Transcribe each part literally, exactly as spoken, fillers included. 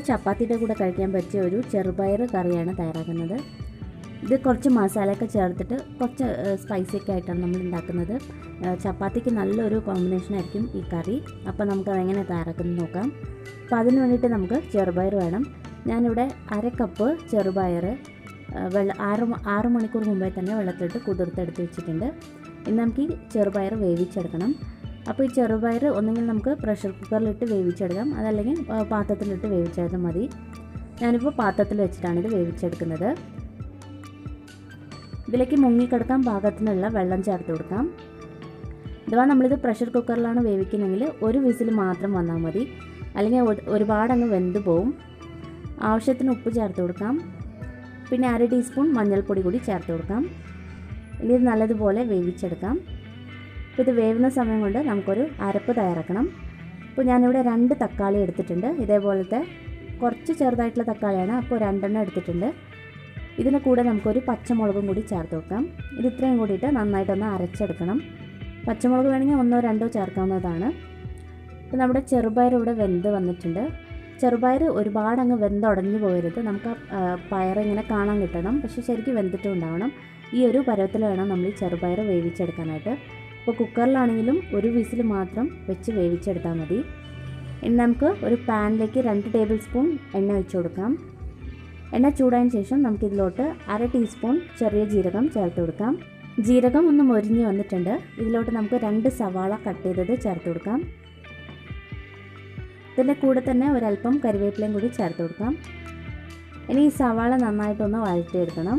ചപ്പാത്തിയുടെ കൂടെ കഴിക്കാൻ പറ്റിയ ഒരു ചെറുപയർ കറിയാണ് തയ്യാറാക്കുന്നത്. ഇത് കുറച്ച് മസാലയൊക്കെ ചേർത്തിട്ട് കുറച്ച് സ്പൈസിയൊക്കെ ആയിട്ടാണ് നമ്മൾ ഉണ്ടാക്കുന്നത്. ചപ്പാത്തിക്ക് നല്ലൊരു കോമ്പിനേഷൻ ആയിരിക്കും ഈ കറി. അപ്പോൾ നമുക്കതെങ്ങനെ തയ്യാറാക്കുന്നത് നോക്കാം. അപ്പോൾ അതിന് വേണ്ടിയിട്ട് നമുക്ക് ചെറുപയർ വേണം. ഞാനിവിടെ അര കപ്പ് ചെറുപയർ വെള്ള ആറ് ആറ് മണിക്കൂർ മുമ്പേ തന്നെ വെള്ളത്തിലിട്ട് കുതിർത്തെടുത്ത് വെച്ചിട്ടുണ്ട്. ഇനി നമുക്ക് ഈ ചെറുപയർ വേവിച്ചെടുക്കണം. അപ്പോൾ ഈ ചെറുപയർ ഒന്നുകിൽ നമുക്ക് പ്രഷർ കുക്കറിലിട്ട് വേവിച്ചെടുക്കാം, അതല്ലെങ്കിൽ പാത്രത്തിലിട്ട് വേവിച്ചെടുത്താൽ മതി. ഞാനിപ്പോൾ പാത്രത്തിൽ വെച്ചിട്ടാണ് ഇത് വേവിച്ചെടുക്കുന്നത്. ഇതിലേക്ക് മുങ്ങിക്കിടക്കാൻ പാകത്തിനുള്ള വെള്ളം ചേർത്ത് കൊടുക്കാം. അഥവാ നമ്മളിത് പ്രഷർ കുക്കറിലാണ് വേവിക്കുന്നതെങ്കിൽ ഒരു വിസിൽ മാത്രം വന്നാൽ മതി, അല്ലെങ്കിൽ ഒരുപാടങ്ങ് വെന്ത് പോവും. ആവശ്യത്തിന് ഉപ്പ് ചേർത്ത് കൊടുക്കാം. പിന്നെ അര ടീസ്പൂൺ മഞ്ഞൾപ്പൊടി കൂടി ചേർത്ത് കൊടുക്കാം. ഇനി ഇത് നല്ലതുപോലെ വേവിച്ചെടുക്കാം. അപ്പോൾ ഇത് വേവുന്ന സമയം കൊണ്ട് നമുക്കൊരു അരപ്പ് തയ്യാറാക്കണം. അപ്പോൾ ഞാനിവിടെ രണ്ട് തക്കാളി എടുത്തിട്ടുണ്ട്. ഇതേപോലത്തെ കുറച്ച് ചെറുതായിട്ടുള്ള തക്കാളിയാണ്, അപ്പോൾ രണ്ടെണ്ണം എടുത്തിട്ടുണ്ട്. ഇതിന് കൂടെ നമുക്കൊരു പച്ചമുളകും കൂടി ചേർത്ത് വെക്കാം. ഇത് ഇത്രയും കൂടിയിട്ട് നന്നായിട്ടൊന്ന് അരച്ചെടുക്കണം. പച്ചമുളക് വേണമെങ്കിൽ ഒന്നോ രണ്ടോ ചേർക്കാവുന്നതാണ്. അപ്പോൾ നമ്മുടെ ചെറുപയർ ഇവിടെ വെന്ത് വന്നിട്ടുണ്ട്. ചെറുപയർ ഒരുപാട് അങ്ങ് വെന്തുടഞ്ഞു പോകരുത്. നമുക്ക് പയറിങ്ങനെ കാണാൻ കിട്ടണം, പക്ഷേ ശരിക്കും വെന്തിട്ടും ഉണ്ടാവണം. ഈ ഒരു പരുവത്തിൽ വേണം നമ്മൾ ഈ ചെറുപയർ വേവിച്ചെടുക്കാനായിട്ട്. ഇപ്പോൾ കുക്കറിലാണെങ്കിലും ഒരു വിസിൽ മാത്രം വെച്ച് വേവിച്ചെടുത്താൽ മതി. ഇനി നമുക്ക് ഒരു പാനിലേക്ക് രണ്ട് ടേബിൾ സ്പൂൺ എണ്ണ ഒഴിച്ച് കൊടുക്കാം. എണ്ണ ചൂടായതിന് ശേഷം നമുക്കിതിലോട്ട് അര ടീസ്പൂൺ ചെറിയ ജീരകം ചേർത്ത് കൊടുക്കാം. ജീരകം ഒന്ന് മൊരിഞ്ഞ് വന്നിട്ടുണ്ട്. ഇതിലോട്ട് നമുക്ക് രണ്ട് സവാള കട്ട് ചെയ്തത് ചേർത്ത് കൊടുക്കാം. ഇതിൻ്റെ കൂടെ തന്നെ ഒരല്പം കറിവേപ്പിലയും കൂടി ചേർത്ത് കൊടുക്കാം. ഇനി ഈ സവാള നന്നായിട്ടൊന്ന് വഴറ്റിയെടുക്കണം.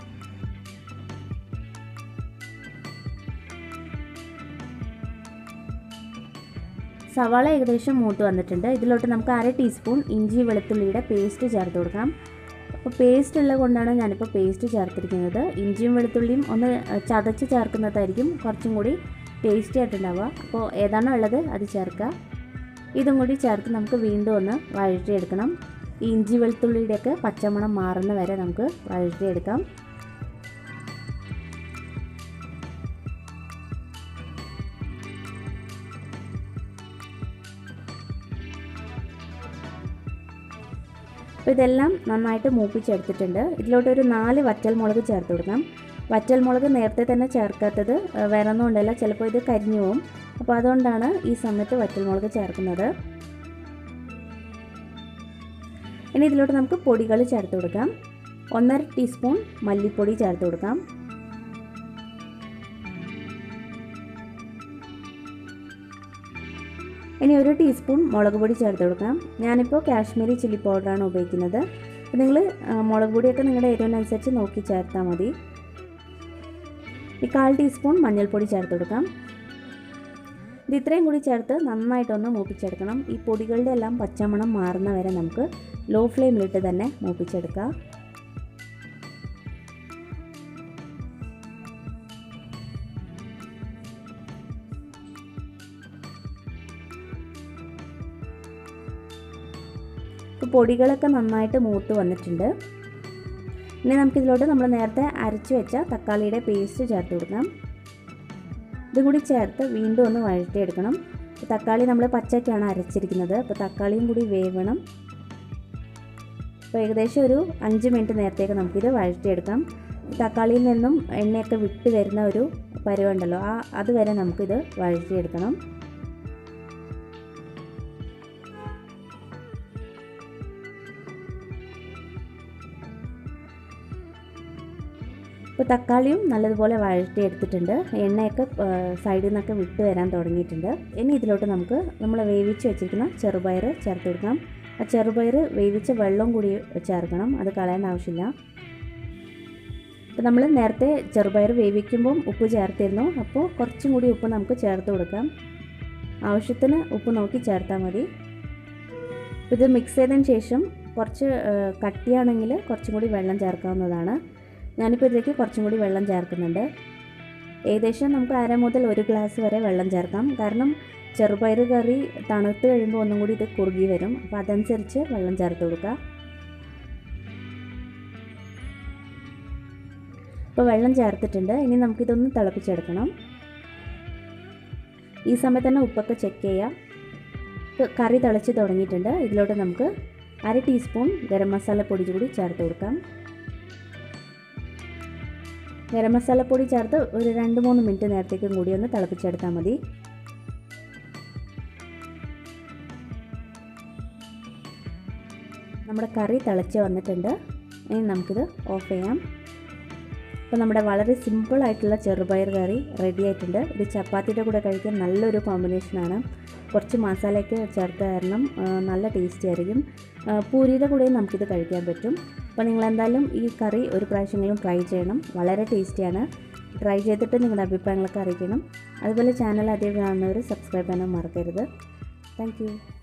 സവാള ഏകദേശം മൂത്ത് വന്നിട്ടുണ്ട്. ഇതിലോട്ട് നമുക്ക് അര ടീസ്പൂൺ ഇഞ്ചി വെളുത്തുള്ളിയുടെ പേസ്റ്റ് ചേർത്ത് കൊടുക്കാം. അപ്പോൾ പേസ്റ്റ് ഉള്ളത് കൊണ്ടാണ് ഞാനിപ്പോൾ പേസ്റ്റ് ചേർത്തിരിക്കുന്നത്. ഇഞ്ചിയും വെളുത്തുള്ളിയും ഒന്ന് ചതച്ച് ചേർക്കുന്നതായിരിക്കും കുറച്ചും കൂടി ടേസ്റ്റി ആയിട്ടുണ്ടാവുക. അപ്പോൾ ഏതാണോ ഉള്ളത് അത് ചേർക്കുക. ഇതും കൂടി ചേർത്ത് നമുക്ക് വീണ്ടും ഒന്ന് വഴറ്റിയെടുക്കണം. ഈ ഇഞ്ചി വെളുത്തുള്ളിയുടെയൊക്കെ പച്ചമണം മാറുന്ന വരെ നമുക്ക് വഴറ്റിയെടുക്കാം. അപ്പോൾ ഇതെല്ലാം നന്നായിട്ട് മൂപ്പിച്ചെടുത്തിട്ടുണ്ട്. ഇതിലോട്ടൊരു നാല് വറ്റൽമുളക് ചേർത്ത് കൊടുക്കാം. വറ്റൽമുളക് നേരത്തെ തന്നെ ചേർക്കാത്തത് വേറെ ഒന്നും കൊണ്ടല്ല, ചിലപ്പോൾ ഇത് കരിഞ്ഞു പോവും. അപ്പോൾ അതുകൊണ്ടാണ് ഈ സമയത്ത് വറ്റൽമുളക് ചേർക്കുന്നത്. ഇനി ഇതിലോട്ട് നമുക്ക് പൊടികൾ ചേർത്ത് കൊടുക്കാം. ഒന്നര ടീസ്പൂൺ മല്ലിപ്പൊടി ചേർത്ത് കൊടുക്കാം. ഇനി ഒരു ടീസ്പൂൺ മുളക് പൊടി ചേർത്ത് കൊടുക്കാം. ഞാനിപ്പോൾ കാശ്മീരി ചില്ലി പൗഡറാണ് ഉപയോഗിക്കുന്നത്. അപ്പോൾ നിങ്ങൾ മുളക് പൊടിയൊക്കെ നിങ്ങളുടെ എരിവിനനുസരിച്ച് നോക്കി ചേർത്താൽ മതി. ഈ കാൽ ടീസ്പൂൺ മഞ്ഞൾപ്പൊടി ചേർത്ത് കൊടുക്കാം. ഇത് ഇത്രയും കൂടി ചേർത്ത് നന്നായിട്ടൊന്ന് മൂപ്പിച്ചെടുക്കണം. ഈ പൊടികളുടെ എല്ലാം പച്ചമണം മാറുന്ന വരെ നമുക്ക് ലോ ഫ്ലെയിമിലിട്ട് തന്നെ മൂപ്പിച്ചെടുക്കാം. ഇപ്പോൾ പൊടികളൊക്കെ നന്നായിട്ട് മൂത്ത് വന്നിട്ടുണ്ട്. ഇനി നമുക്കിതിലോട്ട് നമ്മൾ നേരത്തെ അരച്ച് വെച്ച തക്കാളിയുടെ പേസ്റ്റ് ചേർത്ത് കൊടുക്കാം. ഇതും കൂടി ചേർത്ത് വീണ്ടും ഒന്ന് വഴറ്റിയെടുക്കണം. തക്കാളി നമ്മൾ പച്ചയ്ക്കാണ് അരച്ചിരിക്കുന്നത്, അപ്പോൾ തക്കാളിയും കൂടി വേവണം. അപ്പോൾ ഏകദേശം ഒരു അഞ്ച് മിനിറ്റ് നേരത്തേക്ക് നമുക്കിത് വഴറ്റിയെടുക്കാം. തക്കാളിയിൽ നിന്നും എണ്ണയൊക്കെ വിട്ട് വരുന്ന ഒരു പരുവുണ്ടല്ലോ, ആ അതുവരെ നമുക്കിത് വഴറ്റിയെടുക്കണം. ഇപ്പോൾ തക്കാളിയും നല്ലതുപോലെ വഴറ്റിയെടുത്തിട്ടുണ്ട്. എണ്ണയൊക്കെ സൈഡിൽ നിന്നൊക്കെ വിട്ട് വരാൻ തുടങ്ങിയിട്ടുണ്ട്. ഇനി ഇതിലോട്ട് നമുക്ക് നമ്മൾ വേവിച്ച് വെച്ചിരിക്കുന്ന ചെറുപയർ ചേർത്ത് കൊടുക്കാം. ആ ചെറുപയർ വേവിച്ച വെള്ളം കൂടി ചേർക്കണം, അത് കളയേണ്ട ആവശ്യമില്ല. അപ്പോൾ നമ്മൾ നേരത്തെ ചെറുപയർ വേവിക്കുമ്പം ഉപ്പ് ചേർത്തിരുന്നു, അപ്പോൾ കുറച്ചും കൂടി ഉപ്പ് നമുക്ക് ചേർത്ത് കൊടുക്കാം. ആവശ്യത്തിന് ഉപ്പ് നോക്കി ചേർത്താൽ മതി. ഇത് മിക്സ് ചെയ്തതിന് ശേഷം കുറച്ച് കട്ടിയാണെങ്കിൽ കുറച്ചും കൂടി വെള്ളം ചേർക്കാവുന്നതാണ്. ഞാനിപ്പോൾ ഇതിലേക്ക് കുറച്ചും കൂടി വെള്ളം ചേർക്കുന്നുണ്ട്. ഏകദേശം നമുക്ക് അര മുതൽ ഒരു ഗ്ലാസ് വരെ വെള്ളം ചേർക്കാം. കാരണം ചെറുപയർ കറി തണുത്ത് കഴിയുമ്പോൾ ഒന്നും കൂടി ഇത് കുറുകി വരും. അപ്പോൾ അതനുസരിച്ച് വെള്ളം ചേർത്ത് കൊടുക്കുക. ഇപ്പോൾ വെള്ളം ചേർത്തിട്ടുണ്ട്. ഇനി നമുക്കിതൊന്ന് തിളപ്പിച്ചെടുക്കണം. ഈ സമയത്ത് തന്നെ ഉപ്പൊക്കെ ചെക്ക് ചെയ്യാം. കറി തിളച്ച് തുടങ്ങിയിട്ടുണ്ട്. ഇതിലോട്ട് നമുക്ക് അര ടീസ്പൂൺ ഗരം മസാലപ്പൊടി കൂടി ചേർത്ത് കൊടുക്കാം. ഗരം മസാലപ്പൊടി ചേർത്ത് ഒരു രണ്ട് മൂന്ന് മിനിറ്റ് നേരത്തേക്കും കൂടി ഒന്ന് തിളപ്പിച്ചെടുത്താൽ മതി. നമ്മുടെ കറി തിളച്ച് വന്നിട്ടുണ്ട്. ഇനി നമുക്കിത് ഓഫ് ചെയ്യാം. അപ്പോൾ നമ്മുടെ വളരെ സിമ്പിളായിട്ടുള്ള ചെറുപയർ കറി റെഡി ആയിട്ടുണ്ട്. ഇത് ചപ്പാത്തിയുടെ കൂടെ കഴിക്കാൻ നല്ലൊരു കോമ്പിനേഷനാണ്. കുറച്ച് മസാലയൊക്കെ ചേർത്ത് കാരണം നല്ല ടേസ്റ്റി ആയിരിക്കും. പൂരിയുടെ കൂടെയും നമുക്കിത് കഴിക്കാൻ പറ്റും. അപ്പോൾ നിങ്ങളെന്തായാലും ഈ കറി ഒരു പ്രാവശ്യമെങ്കിലും ട്രൈ ചെയ്യണം. വളരെ ടേസ്റ്റിയാണ്. ട്രൈ ചെയ്തിട്ട് നിങ്ങളുടെ അഭിപ്രായങ്ങളൊക്കെ അറിയിക്കണം. അതുപോലെ ചാനൽ ആദ്യം കാണുന്നവർ സബ്സ്ക്രൈബ് ചെയ്യാനും മറക്കരുത്. Thank U.